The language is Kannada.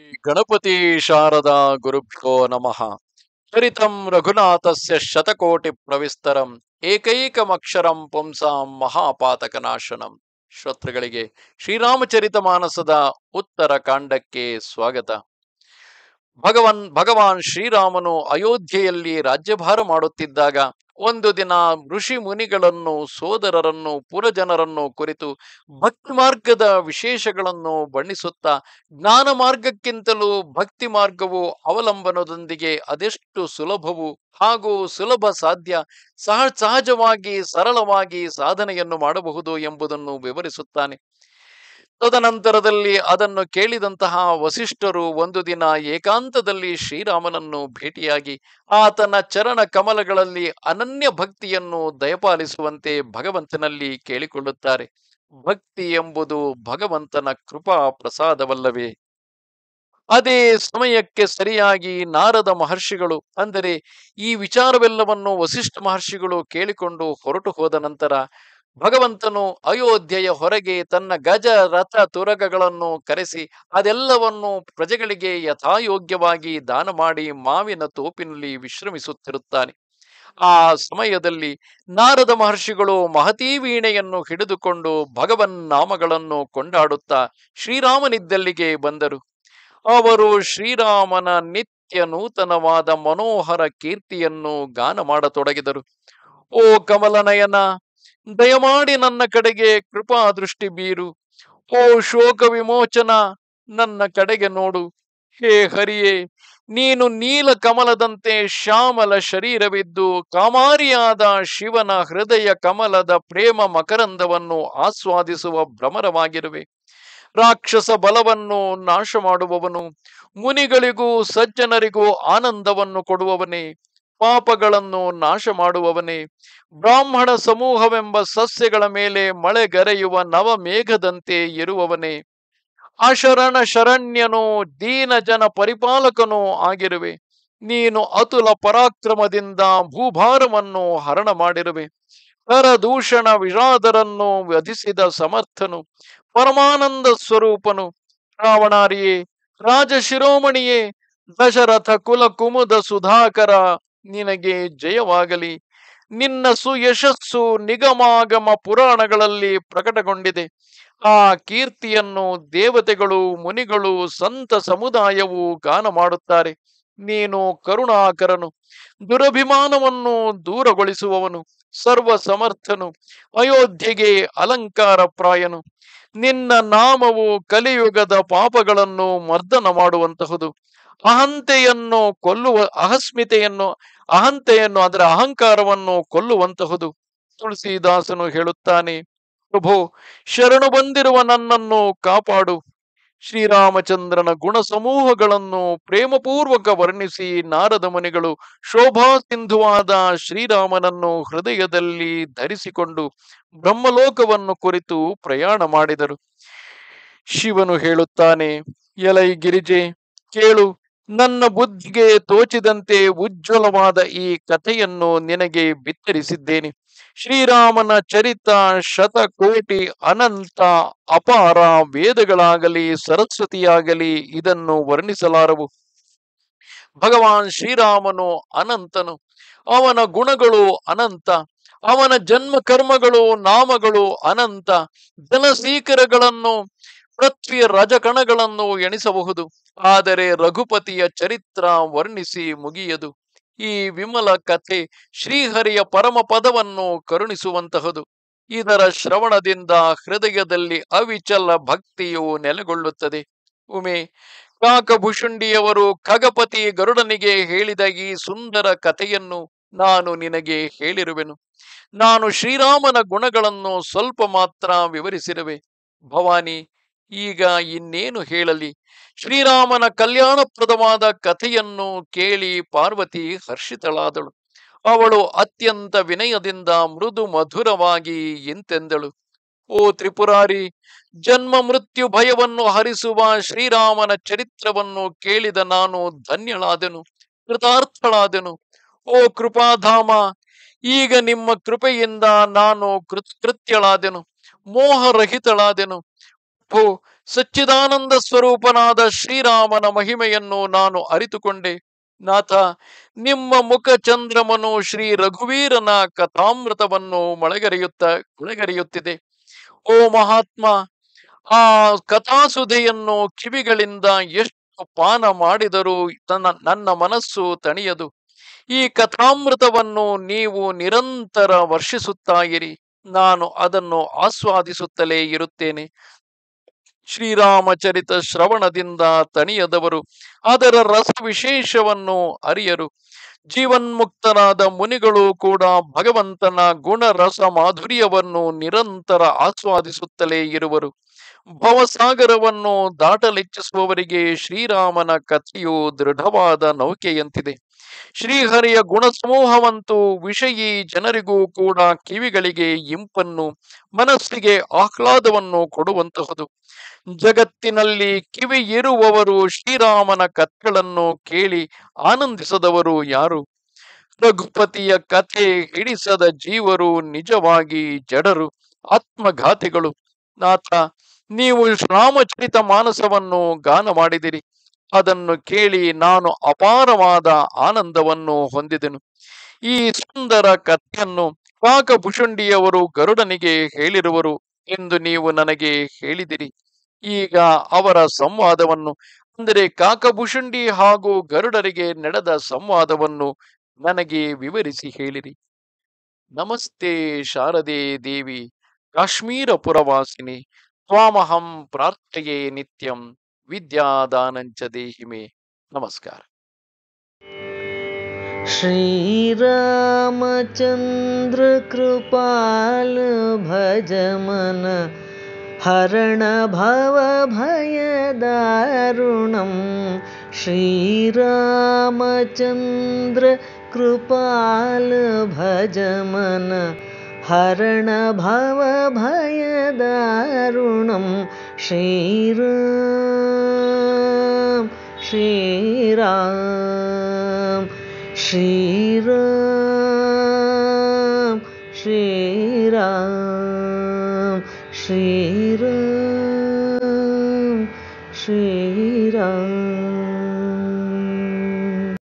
ಗಣಪತಿ ಶಾರದಾ ಗುರುಭ್ಯೋ ನಮಃ. ಚರಿತಂ ರಘುನಾಥಸ್ಯ ಶತಕೋಟಿ ಪ್ರವಿಸ್ತರಂ ಏಕೈಕಮಕ್ಷರಂ ಪುಂಸಾಂ ಮಹಾಪಾತಕನಾಶನಂ. ಶ್ರೋತೃಗಳಿಗೆ ಶ್ರೀರಾಮಚರಿತ ಮಾನಸದ ಉತ್ತರ ಕಾಂಡಕ್ಕೆ ಸ್ವಾಗತ. ಭಗವಾನ್ ಶ್ರೀರಾಮನು ಅಯೋಧ್ಯೆಯಲ್ಲಿ ರಾಜ್ಯಭಾರ ಮಾಡುತ್ತಿದ್ದಾಗ ಒಂದು ದಿನ ಋಷಿ ಮುನಿಗಳನ್ನು, ಸೋದರರನ್ನು, ಪುರಜನರನ್ನು ಕುರಿತು ಭಕ್ತಿ ಮಾರ್ಗದ ವಿಶೇಷಗಳನ್ನು ಬಣ್ಣಿಸುತ್ತಾ, ಜ್ಞಾನ ಮಾರ್ಗಕ್ಕಿಂತಲೂ ಭಕ್ತಿ ಮಾರ್ಗವು ಅವಲಂಬನದೊಂದಿಗೆ ಅದೆಷ್ಟು ಸುಲಭವು ಹಾಗೂ ಸುಲಭ ಸಾಧ್ಯ, ಸಹಜವಾಗಿ ಸರಳವಾಗಿ ಸಾಧನೆಯನ್ನು ಮಾಡಬಹುದು ಎಂಬುದನ್ನು ವಿವರಿಸುತ್ತಾನೆ. ತದನಂತರದಲ್ಲಿ ಅದನ್ನು ಕೇಳಿದಂತಹ ವಸಿಷ್ಠರು ಒಂದು ದಿನ ಏಕಾಂತದಲ್ಲಿ ಶ್ರೀರಾಮನನ್ನು ಭೇಟಿಯಾಗಿ ಆತನ ಚರಣ ಕಮಲಗಳಲ್ಲಿ ಅನನ್ಯ ಭಕ್ತಿಯನ್ನು ದಯಪಾಲಿಸುವಂತೆ ಭಗವಂತನಲ್ಲಿ ಕೇಳಿಕೊಳ್ಳುತ್ತಾರೆ. ಭಕ್ತಿ ಎಂಬುದು ಭಗವಂತನ ಕೃಪಾ ಪ್ರಸಾದವಲ್ಲವೇ? ಅದೇ ಸಮಯಕ್ಕೆ ಸರಿಯಾಗಿ ನಾರದ ಮಹರ್ಷಿಗಳು, ಅಂದರೆ ಈ ವಿಚಾರವೆಲ್ಲವನ್ನು ವಸಿಷ್ಠ ಮಹರ್ಷಿಗಳು ಕೇಳಿಕೊಂಡು ಹೊರಟು ಹೋದ ನಂತರ ಭಗವಂತನು ಅಯೋಧ್ಯೆಯ ಹೊರಗೆ ತನ್ನ ಗಜ ರಥ ತುರಗಗಳನ್ನು ಕರೆಸಿ ಅದೆಲ್ಲವನ್ನು ಪ್ರಜೆಗಳಿಗೆ ಯಥಾಯೋಗ್ಯವಾಗಿ ದಾನ ಮಾಡಿ ಮಾವಿನ ತೋಪಿನಲ್ಲಿ ವಿಶ್ರಮಿಸುತ್ತಿರುತ್ತಾನೆ. ಆ ಸಮಯದಲ್ಲಿ ನಾರದ ಮಹರ್ಷಿಗಳು ಮಹತೀ ವೀಣೆಯನ್ನು ಹಿಡಿದುಕೊಂಡು ಭಗವನ್ ನಾಮಗಳನ್ನು ಕೊಂಡಾಡುತ್ತಾ ಶ್ರೀರಾಮನಿದ್ದಲ್ಲಿಗೆ ಬಂದರು. ಅವರು ಶ್ರೀರಾಮನ ನಿತ್ಯ ನೂತನವಾದ ಮನೋಹರ ಕೀರ್ತಿಯನ್ನು ಗಾನ ಮಾಡತೊಡಗಿದರು. ಓ ಕಮಲನಯನ, ದಯಮಾಡಿ ನನ್ನ ಕಡೆಗೆ ಕೃಪಾ ದೃಷ್ಟಿ ಬೀರು. ಓ ಶೋಕ ವಿಮೋಚನ, ನನ್ನ ಕಡೆಗೆ ನೋಡು. ಹೇ ಹರಿಯೇ, ನೀನು ನೀಲ ಕಮಲದಂತೆ ಶ್ಯಾಮಲ ಶರೀರವಿದ್ದು ಕಾಮಾರಿಯಾದ ಶಿವನ ಹೃದಯ ಕಮಲದ ಪ್ರೇಮ ಮಕರಂದವನ್ನು ಆಸ್ವಾದಿಸುವ ಭ್ರಮರವಾಗಿರುವೆ. ರಾಕ್ಷಸ ಬಲವನ್ನು ನಾಶ ಮಾಡುವವನು, ಮುನಿಗಳಿಗೂ ಸಜ್ಜನರಿಗೂ ಆನಂದವನ್ನು ಕೊಡುವವನೇ, ಪಾಪಗಳನ್ನು ನಾಶ ಮಾಡುವವನೇ, ಬ್ರಾಹ್ಮಣ ಸಮೂಹವೆಂಬ ಸಸ್ಯಗಳ ಮೇಲೆ ಮಳೆಗರೆಯುವ ನವಮೇಘದಂತೆ ಇರುವವನೇ, ಅಶರಣ ಶರಣ್ಯನೂ ದೀನ ಜನ ಪರಿಪಾಲಕನೂ ಆಗಿರುವೆ. ನೀನು ಅತುಲ ಪರಾಕ್ರಮದಿಂದ ಭೂಭಾರವನ್ನು ಹರಣ ಮಾಡಿರುವೆ. ಕರದೂಷಣ ವಿಷಾದರನ್ನು ವಧಿಸಿದ ಸಮರ್ಥನು, ಪರಮಾನಂದ ಸ್ವರೂಪನು. ರಾವಣಾರಿಯೇ, ರಾಜಶಿರೋಮಣಿಯೇ, ದಶರಥ ಕುಲ ಕುಮುದ ಸುಧಾಕರ, ನಿನಗೆ ಜಯವಾಗಲಿ. ನಿನ್ನ ಸುಯಶಸ್ಸು ನಿಗಮಾಗಮ ಪುರಾಣಗಳಲ್ಲಿ ಪ್ರಕಟಗೊಂಡಿದೆ. ಆ ಕೀರ್ತಿಯನ್ನು ದೇವತೆಗಳು, ಮುನಿಗಳು, ಸಂತ ಸಮುದಾಯವು ಗಾನ ಮಾಡುತ್ತಾರೆ. ನೀನು ಕರುಣಾಕರನು, ದುರಭಿಮಾನವನ್ನು ದೂರಗೊಳಿಸುವವನು, ಸರ್ವ ಸಮರ್ಥನು, ಅಯೋಧ್ಯೆಗೆ ಅಲಂಕಾರ ಪ್ರಾಯನು. ನಿನ್ನ ನಾಮವು ಕಲಿಯುಗದ ಪಾಪಗಳನ್ನು ಮರ್ದನ ಮಾಡುವಂತಹುದು. ಅಹಂತೆಯನ್ನು ಅದರ ಅಹಂಕಾರವನ್ನು ಕೊಲ್ಲುವಂತಹುದು. ತುಳಸಿದಾಸನು ಹೇಳುತ್ತಾನೆ, ಪ್ರಭೋ, ಶರಣು ಬಂದಿರುವ ನನ್ನನ್ನು ಕಾಪಾಡು. ಶ್ರೀರಾಮಚಂದ್ರನ ಗುಣ ಸಮೂಹಗಳನ್ನು ಪ್ರೇಮಪೂರ್ವಕ ವರ್ಣಿಸಿ ನಾರದ ಮುನಿಗಳು ಶೋಭಾ ಸಿಂಧುವಾದ ಶ್ರೀರಾಮನನ್ನು ಹೃದಯದಲ್ಲಿ ಧರಿಸಿಕೊಂಡು ಬ್ರಹ್ಮಲೋಕವನ್ನು ಕುರಿತು ಪ್ರಯಾಣ ಮಾಡಿದರು. ಶಿವನು ಹೇಳುತ್ತಾನೆ, ಎಲೈ ಗಿರಿಜೆ, ಕೇಳು. ನನ್ನ ಬುದ್ಧಿಗೆ ತೋಚಿದಂತೆ ಉಜ್ವಲವಾದ ಈ ಕಥೆಯನ್ನು ನಿನಗೆ ಬಿತ್ತರಿಸಿದ್ದೇನೆ. ಶ್ರೀರಾಮನ ಚರಿತ ಶತಕೋಟಿ ಅನಂತ ಅಪಾರ. ವೇದಗಳಾಗಲಿ ಸರಸ್ವತಿಯಾಗಲಿ ಇದನ್ನು ವರ್ಣಿಸಲಾರವು. ಭಗವಾನ್ ಶ್ರೀರಾಮನು ಅನಂತನು, ಅವನ ಗುಣಗಳು ಅನಂತ, ಅವನ ಜನ್ಮ ಕರ್ಮಗಳು ನಾಮಗಳು ಅನಂತ. ಜನಸೀಕರಗಳನ್ನು, ಪೃಥ್ವಿಯ ರಜಕಣಗಳನ್ನು ಎಣಿಸಬಹುದು, ಆದರೆ ರಘುಪತಿಯ ಚರಿತ್ರ ವರ್ಣಿಸಿ ಮುಗಿಯದು. ಈ ವಿಮಲ ಕಥೆ ಶ್ರೀಹರಿಯ ಪರಮ ಪದವನ್ನು ಕರುಣಿಸುವಂತಹದು. ಇದರ ಶ್ರವಣದಿಂದ ಹೃದಯದಲ್ಲಿ ಅವಿಚಲ ಭಕ್ತಿಯು ನೆಲೆಗೊಳ್ಳುತ್ತದೆ. ಉಮೆ, ಕಾಕಭುಷುಂಡಿಯವರು ಖಗಪತಿ ಗರುಡನಿಗೆ ಹೇಳಿದ ಈ ಸುಂದರ ಕಥೆಯನ್ನು ನಾನು ನಿನಗೆ ಹೇಳಿರುವೆನು. ನಾನು ಶ್ರೀರಾಮನ ಗುಣಗಳನ್ನು ಸ್ವಲ್ಪ ಮಾತ್ರ ವಿವರಿಸಿರುವೆ. ಭವಾನಿ, ಈಗ ಇನ್ನೇನು ಹೇಳಲಿ? ಶ್ರೀರಾಮನ ಕಲ್ಯಾಣಪ್ರದವಾದ ಕಥೆಯನ್ನು ಕೇಳಿ ಪಾರ್ವತಿ ಹರ್ಷಿತಳಾದಳು. ಅವಳು ಅತ್ಯಂತ ವಿನಯದಿಂದ ಮೃದು ಮಧುರವಾಗಿ ಇಂತೆಂದಳು, ಓ ತ್ರಿಪುರಾರಿ, ಜನ್ಮ ಮೃತ್ಯು ಭಯವನ್ನು ಹರಿಸುವ ಶ್ರೀರಾಮನ ಚರಿತ್ರವನ್ನು ಕೇಳಿದ ನಾನು ಧನ್ಯಳಾದೆನು, ಕೃತಾರ್ಥಳಾದೆನು. ಓ ಕೃಪಾಧಾಮ, ಈಗ ನಿಮ್ಮ ಕೃಪೆಯಿಂದ ನಾನು ಕೃತ್ಯಳಾದೆನು, ಮೋಹರಹಿತಳಾದೆನು. ಸಚ್ಚಿದಾನಂದ ಸ್ವರೂಪನಾದ ಶ್ರೀರಾಮನ ಮಹಿಮೆಯನ್ನು ನಾನು ಅರಿತುಕೊಂಡೆ. ನಾಥ, ನಿಮ್ಮ ಮುಖ ಚಂದ್ರಮನು ಶ್ರೀ ರಘುವೀರನ ಕಥಾಮೃತವನ್ನು ಮೊಳಗರೆಯುತ್ತಿದೆ. ಓ ಮಹಾತ್ಮ, ಆ ಕಥಾಸುಧೆಯನ್ನು ಕಿವಿಗಳಿಂದ ಎಷ್ಟು ಪಾನ ಮಾಡಿದರೂ ನನ್ನ ಮನಸ್ಸು ತಣಿಯದು. ಈ ಕಥಾಮೃತವನ್ನು ನೀವು ನಿರಂತರ ವರ್ಷಿಸುತ್ತಾ ಇರಿ, ನಾನು ಅದನ್ನು ಆಸ್ವಾದಿಸುತ್ತಲೇ ಇರುತ್ತೇನೆ. ಶ್ರೀರಾಮಚರಿತ ಶ್ರವಣದಿಂದ ತಣಿಯದವರು ಅದರ ರಸ ವಿಶೇಷವನ್ನು ಅರಿಯರು. ಜೀವನ್ಮುಕ್ತರಾದ ಮುನಿಗಳು ಕೂಡ ಭಗವಂತನ ಗುಣರಸ ಮಾಧುರ್ಯವನ್ನು ನಿರಂತರ ಆಸ್ವಾದಿಸುತ್ತಲೇ ಇರುವರು. ಭವಸಾಗರವನ್ನು ದಾಟಲಿಚ್ಛಿಸುವವರಿಗೆ ಶ್ರೀರಾಮನ ಕಥೆಯು ದೃಢವಾದ ನೌಕೆಯಂತಿದೆ. ಶ್ರೀಹರಿಯ ಗುಣಸಮೂಹವಂತೂ ವಿಷಯೀ ಜನರಿಗೂ ಕೂಡ ಕಿವಿಗಳಿಗೆ ಇಂಪನ್ನು, ಮನಸ್ಸಿಗೆ ಆಹ್ಲಾದವನ್ನು ಕೊಡುವಂತಹದು. ಜಗತ್ತಿನಲ್ಲಿ ಕಿವಿ ಇರುವವರು ಶ್ರೀರಾಮನ ಕಥೆಗಳನ್ನು ಕೇಳಿ ಆನಂದಿಸದವರು ಯಾರು? ರಘುಪತಿಯ ಕಥೆ ಹಿಡಿಸದ ಜೀವರು ನಿಜವಾಗಿ ಜಡರು, ಆತ್ಮಘಾತಿಗಳು. ನಾಥ, ನೀವು ರಾಮಚರಿತ ಮಾನಸವನ್ನು ಗಾನ ಮಾಡಿದಿರಿ. ಅದನ್ನು ಕೇಳಿ ನಾನು ಅಪಾರವಾದ ಆನಂದವನ್ನು ಹೊಂದಿದೆನು. ಈ ಸುಂದರ ಕಥೆಯನ್ನು ಕಾಕಭುಷುಂಡಿಯವರು ಗರುಡನಿಗೆ ಹೇಳಿರುವರು ಎಂದು ನೀವು ನನಗೆ ಹೇಳಿದಿರಿ. ಈಗ ಅವರ ಸಂವಾದವನ್ನು, ಅಂದರೆ ಕಾಕಭುಷುಂಡಿ ಹಾಗೂ ಗರುಡರಿಗೆ ನಡೆದ ಸಂವಾದವನ್ನು ನನಗೆ ವಿವರಿಸಿ ಹೇಳಿರಿ. ನಮಸ್ತೆ ಶಾರದೆ ದೇವಿ, ಕಾಶ್ಮೀರ ಪುರವಾಸಿನಿ. ತ್ವಾಮಹಂ ಪ್ರಾರ್ಥಯೇ ನಿತ್ಯಂ, ವಿದ್ಯಾದಾನಂಚ ದೇಹಿಮೆ. ನಮಸ್ಕಾರ. ಶ್ರೀರಾಮಚಂದ್ರ ಕೃಪಾಲ ಭಜ ಮನ ಹರಣ ಭವ ಭಯ ದಾರುಣಂ. ಶ್ರೀರಾಮಚಂದ್ರ ಕೃಪಾಲ ಭಜ ಮನ ಹರಣ ಭವ ಭಯ ದಾರುಣಂ. ಶ್ರೀರಾಮ್ ಶ್ರೀರಾಮ್ ಶ್ರೀರಾಮ್ ಶ್ರೀರಾಮ್ ಶ್ರೀರಾಮ್ ಶ್ರೀ